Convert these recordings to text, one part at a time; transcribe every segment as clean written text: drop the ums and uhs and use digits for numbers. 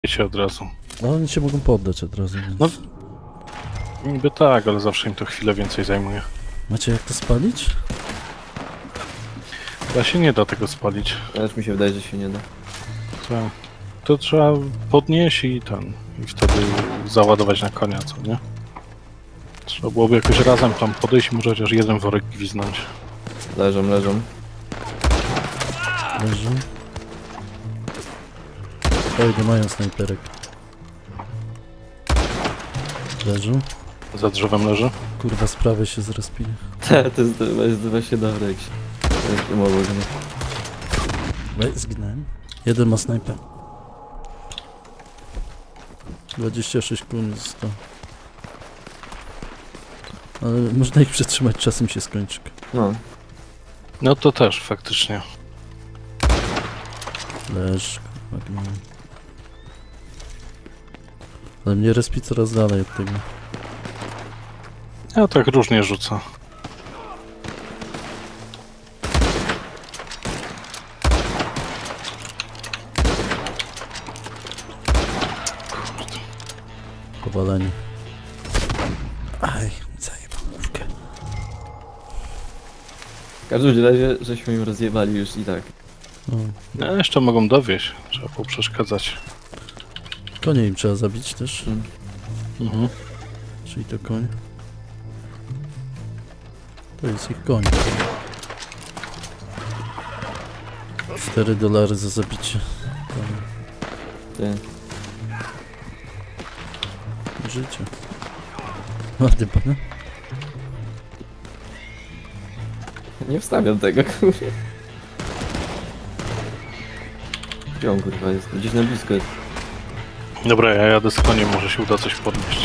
się od razu. No oni się mogą poddać od razu, więc... No, niby tak, ale zawsze im to chwilę więcej zajmuje. Macie jak to spalić? Chyba się nie da tego spalić. Też mi się wydaje, że się nie da. To trzeba podnieść i i wtedy załadować na konia, co nie? Trzeba byłoby jakoś razem tam podejść i może chociaż jeden worek gwiznąć. Leżą. Leży. Oj, nie mają snajperek. Leży. Za drzewem leży. Kurwa, z prawej się zrespili. To jest właśnie dobre, jak się... To jest umowa, Zginąłem. Jeden ma snajper. 26 kun 100. Ale można ich przetrzymać, czasem się skończy. No. No to też faktycznie. Leż, kurwa, ale mnie respi coraz dalej od tego. Ja tak różnie rzucę. Powalenie. Aj, zajebał główkę. W każdym razie, żeśmy im rozjebali już i tak. No, jeszcze mogą dowieść. Trzeba poprzeszkadzać. Konie im trzeba zabić też. Mhm. Czyli to koń. To jest ich koń. $4 za zabicie. Ty. Życie. Ładny pan. Nie wstawiam tego, kurwa. Gdzie on, kurwa, jest? Gdzieś na blisko jest. Dobra, ja jadę z koniem, może się uda coś podnieść.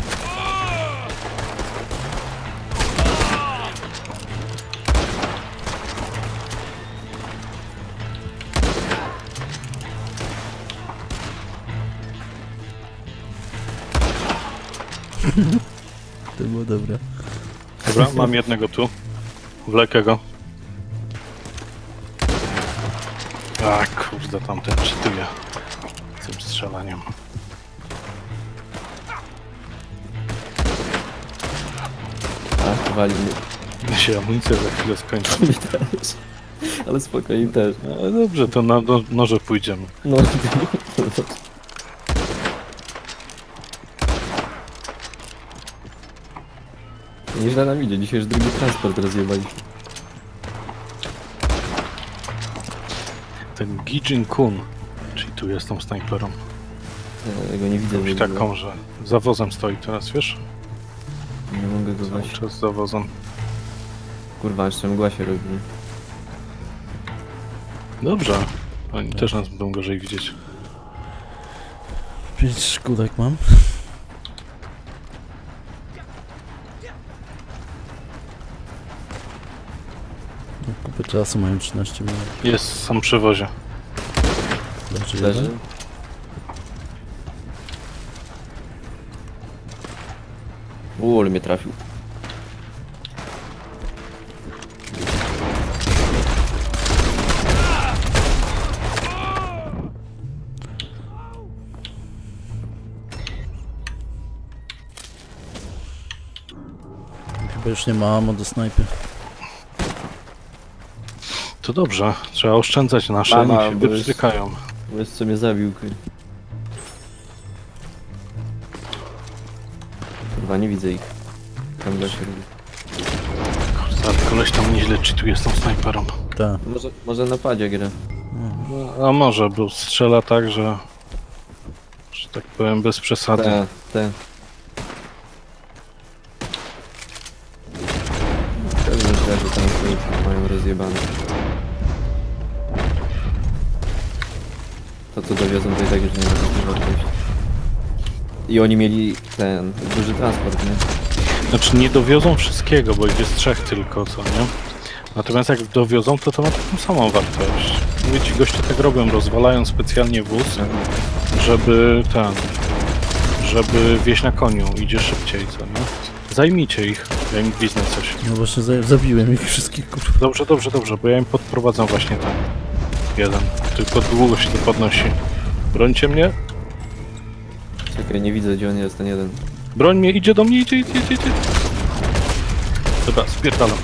To było dobre. Dobra, mam jednego tu. Wlekę go. A kurde, tamten czytuje z tym strzelaniem. A, wali mnie. Się amunicja za chwilę skończy. Mi też. Ale spokojnie też. Ale dobrze, to na noże pójdziemy. No. Nieźle nam idzie, dzisiaj już drugi transport rozjebaliśmy. Ten Gijin Kun, czyli tu jest tą snajperą. Ja go nie widzę. Jakąś taką, że za wozem stoi teraz, wiesz? Nie mogę go Cały właśnie. czas za wozem. Kurwa, jeszcze mgła się robi. Dobrze. Oni też nas będą gorzej widzieć. 5 szkódek mam. No, kupę czasu, mają 13 minut. Jest sam przy wozie. Leży. Leży. Ale mnie trafił. Chyba już nie ma ammo do snajpy. To dobrze, trzeba oszczędzać nasze, Mama, niech się bo jest- wyprztykają. Bo jest co mnie zabił, kurwa. Kurwa, nie widzę ich. Tam da się robi. Kurde, ale koleś tam nieźle cheatuje z tą snajperą. Tak. Może napadzie gra. No, a może, bo strzela tak, że tak powiem, bez przesady. Te. W każdym razie tam sobie mają rozjebane. To co dowiozą to i tak już nie ma takiej wartości. I oni mieli ten duży transport, nie? Znaczy nie dowiozą wszystkiego, bo ich jest 3 tylko, co nie? Natomiast jak dowiozą, to ma taką samą wartość. Mówię ci, goście tak robią, rozwalają specjalnie wóz, żeby wieźć na koniu, idzie szybciej, co nie? Zajmijcie ich, ja im gwiznę coś. No właśnie zabiłem ich wszystkich, kurwa. Dobrze, bo ja im podprowadzam właśnie tam. Jeden, tylko długo się to podnosi. Brońcie mnie. Czekaj, nie widzę gdzie on jest, ten jeden. Broń mnie, idzie do mnie, idzie. Dobra, spierdalam.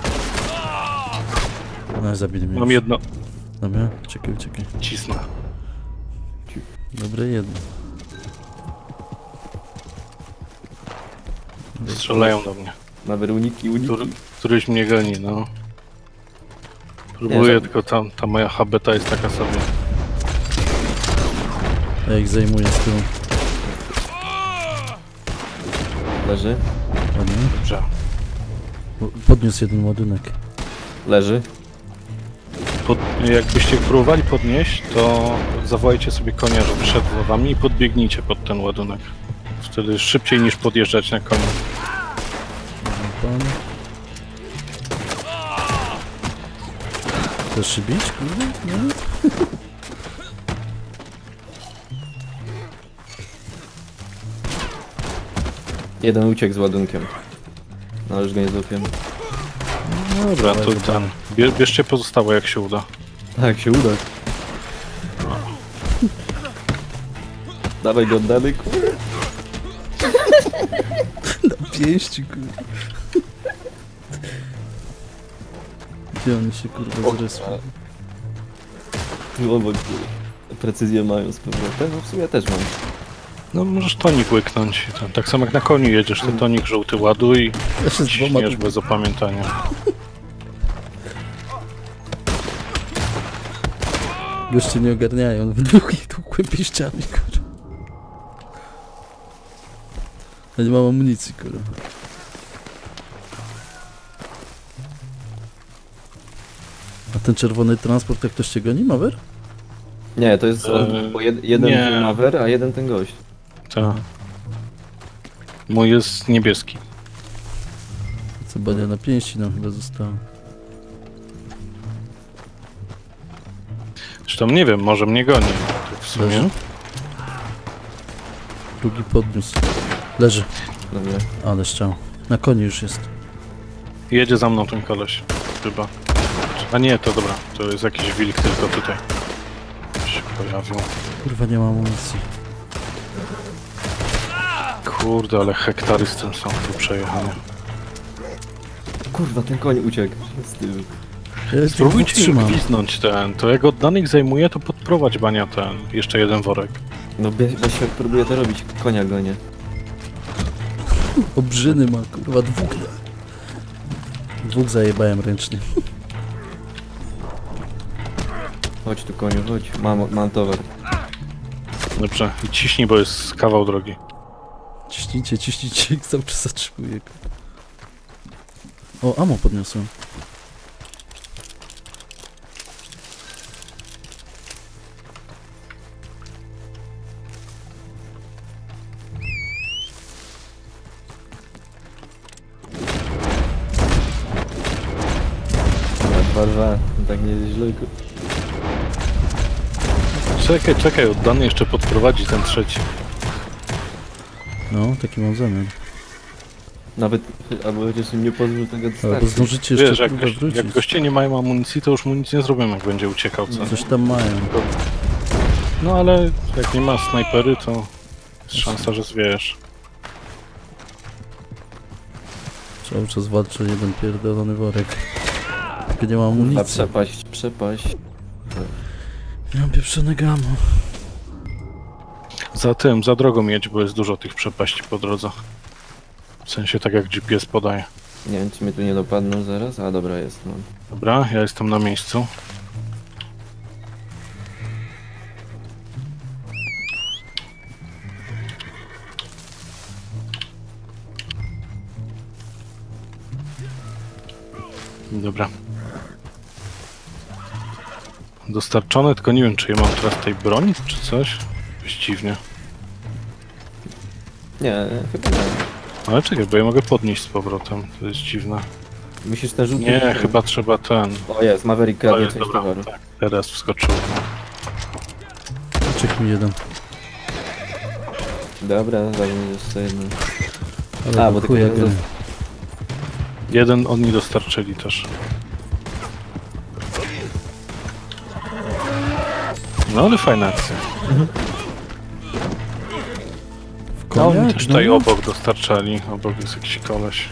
No, zabili mnie. Mam jedno. Dobra, czekaj. Cisnę. Dobre jedno. Strzelają do mnie. Nawet uniki. Któryś mnie goni, no. Próbuję, Nie, tylko ta moja habeta jest taka sobie. Ja ich zajmuję z tyłu. Leży. Ładnie. Dobrze. Podniósł jeden ładunek. Leży. Jakbyście próbowali podnieść, to zawołajcie sobie konia, żeby szedł za wami i podbiegnijcie pod ten ładunek. Wtedy szybciej niż podjeżdżać na koniu. Pan. Chcesz się bić? Kurde? Nie? Jeden uciekł z ładunkiem. No ale już go nie złapiemy. Dobra, to ten. Bierzcie pozostałe, jak się uda. Tak, się uda. Dawaj go oddamy, kurde. Pięści, kurde. Gdzie oni się, kurwa, zresły? Obok, precyzję mają z powrotem. No w sumie też mam. No możesz tonik łyknąć. Tak samo jak na koniu jedziesz, to tonik żółty ładuj Ja się i z dwoma ciśniesz bez opamiętania. goście nie ogarniają. W dwóch ich tłukłem pięściami, kurwa. Ja nie mam amunicji, kurwa. A ten czerwony transport, jak ktoś cię goni, Maver? Nie, to jest bo jeden nie. Maver, a jeden ten gość. Tak. Mój jest niebieski. Co bania na pięści nam chyba zostało. Zresztą nie wiem, może mnie goni. Tak w sumie. Leży? Drugi podniósł. Leży. Dobra. Ale strzał. Na koniu już jest. Jedzie za mną ten koleś. Chyba. A nie, to dobra. To jest jakiś wilk tylko tutaj. Się pojawił. Kurwa, nie mam amunicji. Kurde, ale hektary z tym są tu przejechane. Kurwa, ten koń uciekł. Z tyłu. Ja Spróbujcie im trzymam. gwizdnąć ten. To jak oddanych zajmuje, to podprowadź Bania ten. Jeszcze jeden worek. No właśnie próbuję to robić, konia gonię. Obrzyny ma, kurwa, dwóch zajebałem ręcznie. Chodź tu koniu, chodź. Mam towar. Dobrze. I ciśnij, bo jest kawał drogi. Ciśnijcie, cały czas zatrzymuję. O, ammo podniosłem. Dobra, 2-2. Tak nie jest źle. Czekaj, oddany jeszcze podprowadzi ten trzeci. No, taki mam zamiar. Nawet, albo chociaż im nie pozwól tego Albo dostarczyć. zdążycie Wiesz, jeszcze jak, kurwa wrócić. jak goście nie mają amunicji, to już mu nic nie zrobimy, jak będzie uciekał, co? Coś tam mają. No ale jak nie ma snajpery, to jest szansa, że zwiejesz. Cały czas walczy jeden pierdolony worek. Tylko nie ma A amunicji. przepaść. Nie mam pieprzonego ammo. Za drogą jedź, bo jest dużo tych przepaści po drodze. W sensie tak jak GPS podaje. Nie wiem, czy mnie tu nie dopadną zaraz. A dobra, jest, no. Dobra, ja jestem na miejscu. Dobra. Dostarczone, tylko nie wiem, czy ja mam teraz tej broni, czy coś? Dość dziwnie. Nie, chyba nie. Ale czekaj, bo ja mogę podnieść z powrotem, to jest dziwne. Musisz ten żółty... Nie, chyba trzeba ten. O jest, Maverick O, kradnie jest, część dobra, towaru. tak, teraz wskoczył. Czek mi jeden. Dobra, dajmy jeszcze jeden. Ale A, bo bo chuja tylko gry. Jeden oni dostarczyli też. No ale fajna akcja. No oni Koniak, też tutaj no. obok dostarczali. Obok jest jakiś koleś.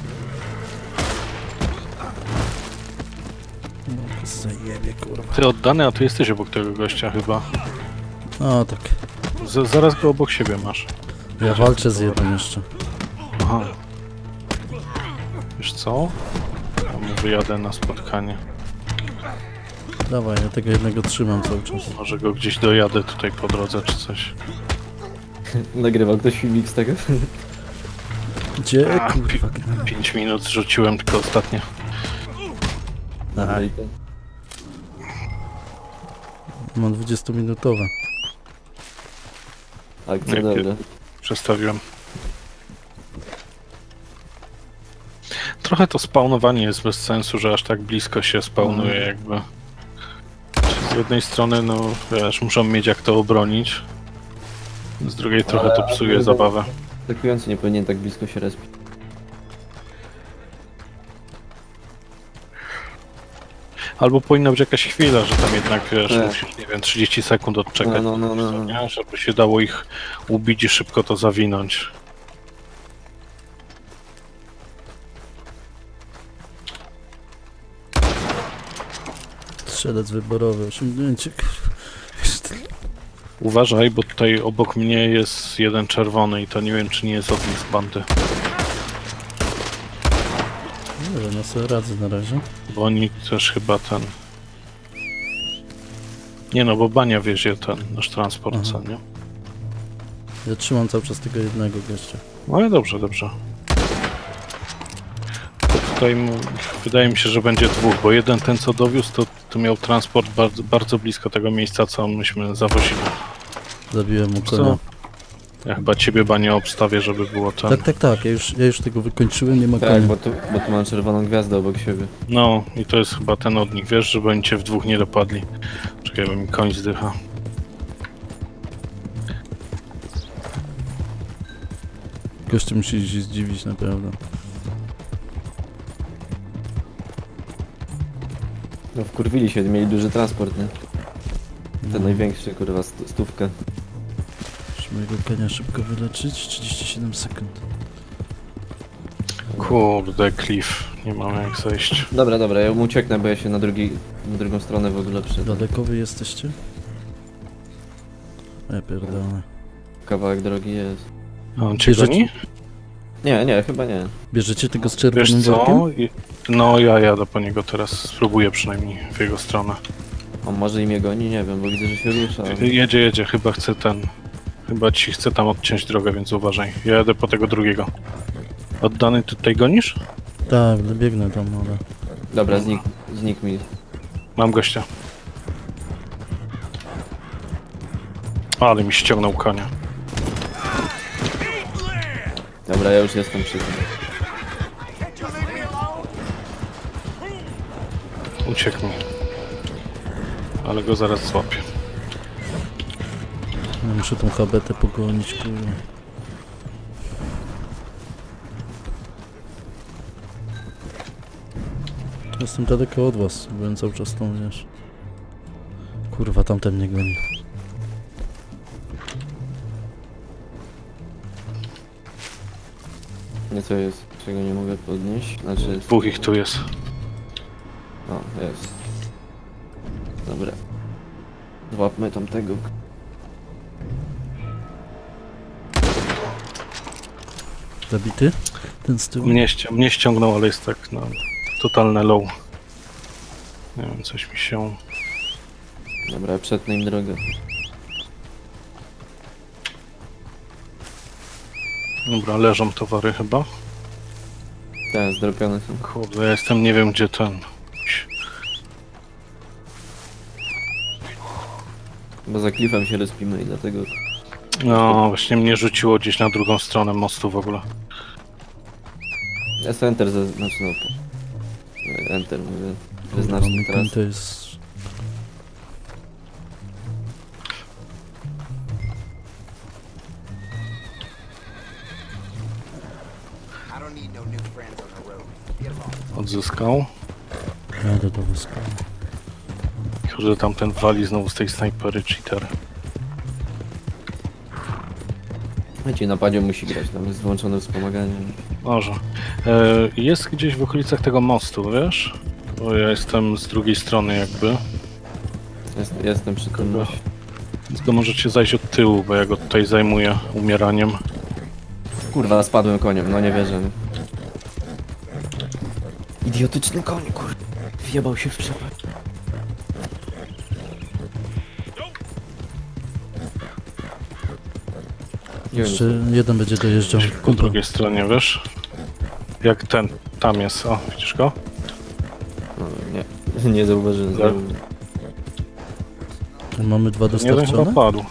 Zajebie, kurwa. Ty oddany, a ty jesteś obok tego gościa chyba. No tak. Zaraz go obok siebie masz. Ja walczę z jednym jeszcze. Aha. Wiesz co? Ja mu wyjadę na spotkanie. Dawaj, ja tego jednego trzymam cały czas. Może go gdzieś dojadę tutaj po drodze czy coś. Nagrywał ktoś filmik z tego? Gdzie, A, kurwa? 5 minut rzuciłem tylko ostatnio. Dobra, Aj, i to. mam 20-minutowe. Akcja, Nie, dobra. Przestawiłem. Trochę to spawnowanie jest bez sensu, że aż tak blisko się spawnuje jakby. Z jednej strony, no wiesz, muszą mieć jak to obronić. Z drugiej trochę to psuje zabawę. Atakujący nie powinien tak blisko się respić. Albo powinna być jakaś chwila, że tam jednak wiesz, Tak. musisz, nie wiem, 30 sekund odczekać, No. nie? Żeby się dało ich ubić i szybko to zawinąć. Strzelec wyborowy, osiągnięcie, kurwa. Uważaj, bo tutaj obok mnie jest jeden czerwony i to nie wiem, czy nie jest od nich z bandy. Nie wiem, ja sobie radzę na razie. Bo oni też chyba ten... Nie no, bo Bania wiezie ten nasz transport, Aha. co nie? Ja trzymam cały czas tego jednego gościa. No ale dobrze, dobrze. To tutaj wydaje mi się, że będzie dwóch, bo jeden ten co dowiózł, to miał transport bardzo, bardzo blisko tego miejsca, co myśmy zawozili. Zabiłem mu Co? konia. Ja chyba ciebie Bania obstawię, żeby było ten... Tak, ja już tego wykończyłem, nie ma konia. Tak, bo tu mam czerwoną gwiazdę obok siebie. No i to jest chyba ten od nich, wiesz, żeby oni cię w dwóch nie dopadli. Czekaj, bo mi koń zdycha. Goście musi się zdziwić naprawdę. No wkurwili się, mieli duży transport, nie? Ten największy, kurwa, stówkę. Muszę mojego konia szybko wyleczyć. 37 sekund. Kurde, Cliff. Nie mam jak zejść. Dobra, ja mu ucieknę, bo ja się na drugą stronę w ogóle przyda. Daleko wy jesteście? Ja pierdolę. Kawałek drogi jest. A on cię Bierzecie- goni? Nie, chyba nie. Bierzecie tego z Wiesz czerwonym co? workiem? No ja jadę po niego teraz, spróbuję przynajmniej w jego stronę. On może i mnie goni, nie wiem, bo widzę, że się rusza. ale- Jedzie, chyba chce ten... Chyba ci chce tam odciąć drogę, więc uważaj. Ja jadę po tego drugiego. Oddany ty tutaj gonisz? Tak, biegnę tam, ale... Dobra, znikł mi. Mam gościa. Ale mi ściągnął konia. Dobra, ja już jestem przy tym. Uciekł mi. Ale go zaraz złapię. Ja muszę tą habetę pogonić, kurwa. Jestem daleko od was, byłem cały czas tą, wiesz. Kurwa, tamten mnie goni. Nieco jest, czego nie mogę podnieść. Znaczy... Dwóch ich tu jest. O, jest. Dobra. Złapmy tamtego. Zabity? Ten z tyłu? Mnie ściągnął, ale jest tak, no... Totalne low. Nie wiem, coś mi się... Dobra, przetnę im drogę. Dobra, leżą towary chyba. Tak, zdropione są. Kurde, ja jestem, nie wiem gdzie ten... Bo za klifem się respimy i dlatego... No, właśnie mnie rzuciło gdzieś na drugą stronę mostu w ogóle. Jest enter, znaczy no... Enter, mówię. Kurwa, Wyznacznik mój teraz. koń to jest... Odzyskał. Jadę do wysku. Kurde, tamten wali znowu z tej snajpery cheater. Wiecie, na padzie musi grać, tam jest włączone wspomaganie. Może. Jest gdzieś w okolicach tego mostu, wiesz? Bo ja jestem z drugiej strony jakby. Jestem przy tym. Kogo? Tylko możecie zajść od tyłu, bo ja go tutaj zajmuję umieraniem. Kurwa, spadłem koniem, no nie wierzę. Idiotyczny koń, kurwa. Wjebał się w przepaść. Jeszcze jeden będzie dojeżdżał. Po drugiej stronie, wiesz? Jak ten, tam jest, o, widzisz go? No, nie zauważyłem. Tak. Mamy 2 Jeden chyba dostarczone? padł.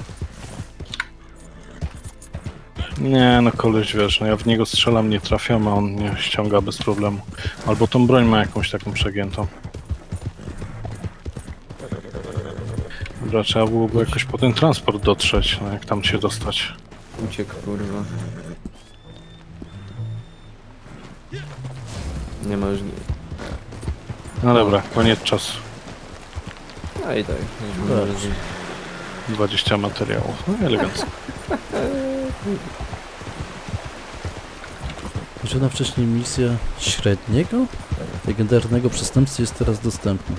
Nie, no koleś, wiesz, no ja w niego strzelam, nie trafiam, a on mnie ściąga bez problemu. Albo tą broń ma jakąś taką przegiętą. Dobra, trzeba byłoby jakoś po ten transport dotrzeć, no jak tam się dostać. Uciekł, kurwa. Nie ma już... No dobra, koniec czasu. A i tak. Dobrze. 20 materiałów, no elegancko. Żadna wcześniej misja średniego? Legendarnego przestępcy jest teraz dostępna.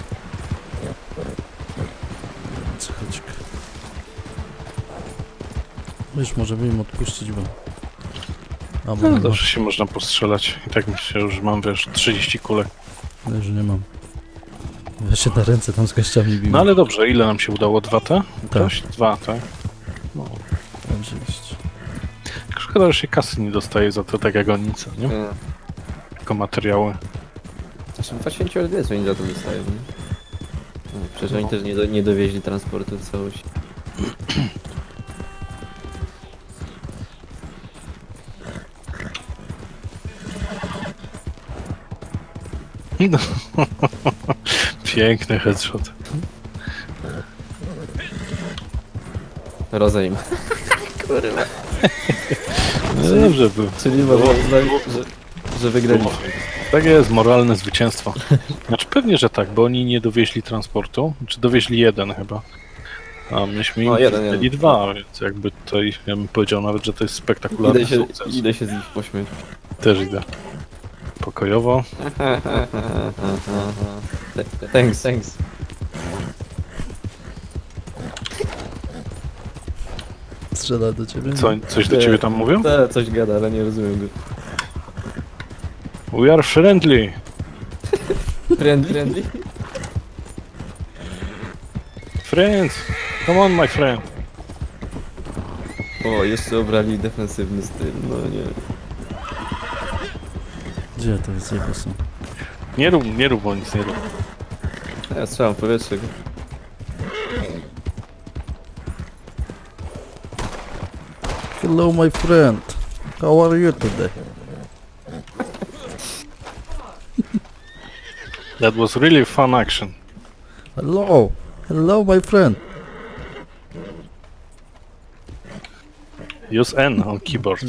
Chodź. Już możemy im odpuścić, bo... No dobrze się można postrzelać. I tak myślę, że mam, wiesz, 30 kulek. Ale już nie mam. Ja się na ręce tam z gościami biłem. No ale dobrze, ile nam się udało? 2 te? Ktoś? 2, tak? No. Oczywiście. Szkoda, że się kasy nie dostaje za to tak jak oni, co, nie? Tylko materiały. Zresztą właśnie ci odwiedz, oni za to dostają, nie? No, przecież oni też nie dowieźli transportu w całości. No. Piękny headshot. Rozejm. Kurwa. No dobrze był. Czyli można uznać, że wygraliśmy. Tak jest, moralne zwycięstwo. Znaczy pewnie, że tak, bo oni nie dowieźli transportu. Czy dowieźli jeden chyba. A myśmy im jeden. dali 2, więc jakby tutaj, ja bym powiedział nawet, że to jest spektakularny sukces. Idę się z nich pośmiać. Też idę. Pokojowo. Thanks. Strzela do ciebie? Coś do ciebie tam mówią? Coś gada, ale nie rozumiem go. We are friendly. Friendly? Friends. Come on, my friend. O, jeszcze obrali defensywny styl, no nie. Gdzie to jest jego są? Nie rób, bo nic nie rób. Ja strzelam w powietrze. Hello my friend. How are you today? That was really fun action. Hello. Hello my friend. Use N on keyboard.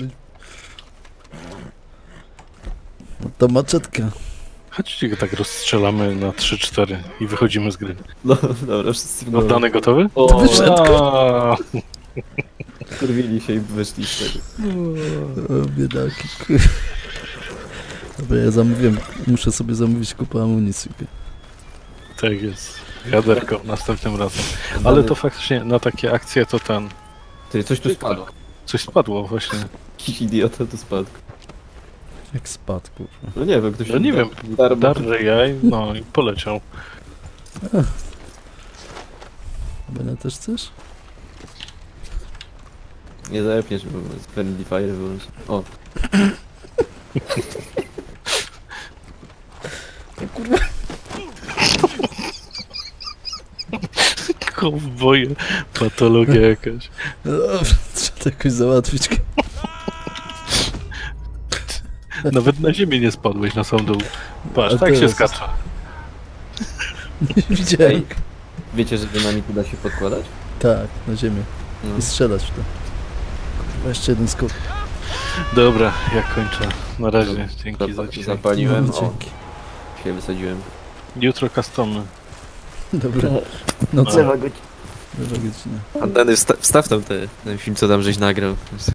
To maczetka. Chodźcie go tak rozstrzelamy na 3-4 i wychodzimy z gry. No dobra, wszyscy w Oddany gotowy? O, A, kurwili się i wyszli z tego. O, biedaki. Dobra, ja zamówiłem. Muszę sobie zamówić kupę amunicji. tak jest. Jaderko następnym razem. Ale to faktycznie na takie akcje to ten... Ty, coś tu spadło. Coś spadło właśnie. Jakiś idiota tu spadł. Jak spadł, kurwa. No nie wiem, ktoś... No nie wiem, darże jaj, no i poleciał. Benia też chcesz? Nie zajepniesz, bo z Friendly Fire wyłącz. O. Kowboje, patologia jakaś. No dobrze, trzeba to jakoś załatwić. Nawet na ziemię nie spadłeś, na sam dół. Patrz, A tak się teraz- skacza. Nie widziałem. Wiecie, że dynamit da się podkładać? Tak, na ziemię. No. I strzelać w to. Kurwa, jeszcze jeden skok. Dobra, ja kończę. Na razie, dzięki za Zap- dzisiaj. Zapaliłem, No, o, dzięki. się wysadziłem. Jutro customy. Dobra. No co? Lewa godzina. Lewa godzina. Anteny, wstaw tam ten film, co tam żeś nagrał.